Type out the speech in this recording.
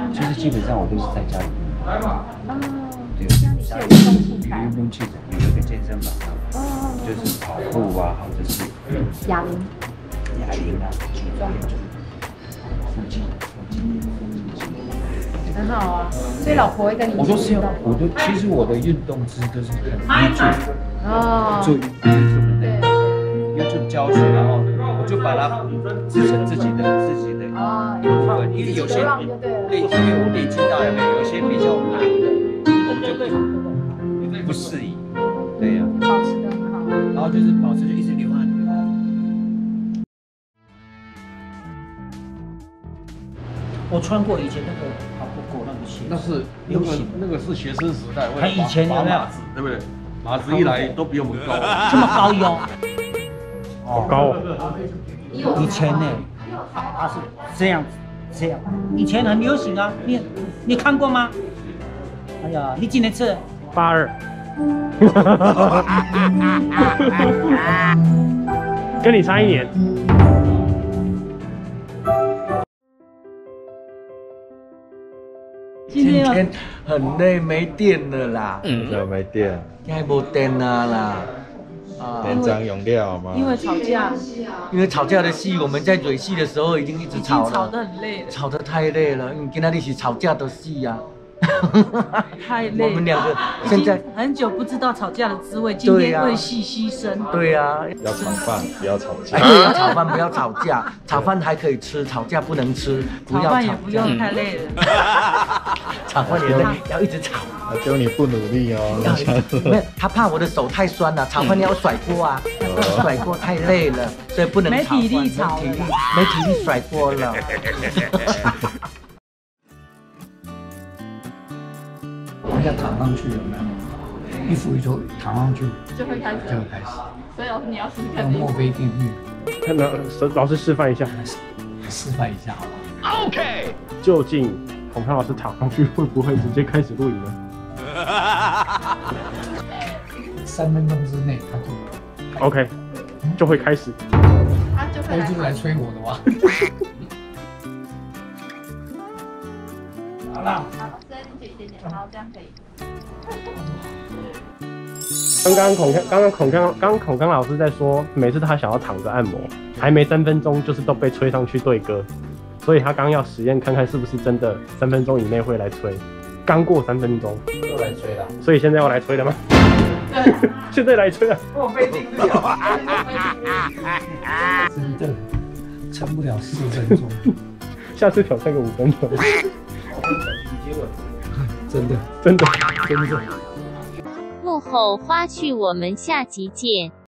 其实基本上我都是在家里。对， 家里是有运动器材， 运动器材有一个健身房，就是跑步啊，或者是哑铃啊，举重，腹肌。 很好啊。所以老婆会跟你我都是要，其实我的运动姿都是看 YouTube 做 YouTube 教学，然后我就把它制成自己的一部分，因为有些对，因为我累积到有些比较难的，我们就不适宜，对呀， 保持得很好， 然后就是保持就一直流汗。 我穿过以前那个跑步狗那个鞋， 那个是学生时代， 他以前有没有？ 对不对？马子一来都比我们高， 这么高腰， 好高哦！ 以前呢，他是这样，以前很流行啊，你看过吗？哎呀，你几年次 82，跟你差1年。 今天很累，没电了啦。 为什么没电？ 现在没电了啦。 连张用掉吗？ 因为吵架， 因为吵架的戏，我们在蕊戏的时候已经一直吵了， 吵得很累了， 吵得太累了。因为跟他一起吵架的戏呀。 太累了。 我们2个现在很久不知道吵架的滋味，今天为戏牺牲。 对呀， 要炒饭，不要吵架。 对，要炒饭不要吵架，炒饭还可以吃，吵架不能吃。 炒饭也不用太累了。 炒饭也累，要一直炒。 就你不努力哦。 没有，他怕我的手太酸了，炒饭要甩锅啊，甩锅太累了，所以不能炒饭。 没体力炒， 没体力甩锅了。 往下躺上去有没有？一扶一拖躺上去就会开始。所以老师你要试试看。 墨菲定律。 看老师示范一下。 示范一下好不好 ？OK。究竟孔锵老师躺上去会不会直接开始录影呢 ？3分钟之内他就 OK， 就会开始。 他就会来催我的吗？好了。 好，再进去一点点，好，这样可以。 刚刚孔锵老师在说，每次他想要躺着按摩，还没3分钟，就是都被催上去对歌，所以他刚要实验看看是不是真的3分钟以内会来催。刚过3分钟， 又来催了， 所以现在要来催了吗？现在来催了。 墨菲定律真的撑不了4分钟， 下次挑战个5分钟。 真的。 幕后花絮，我们下集见。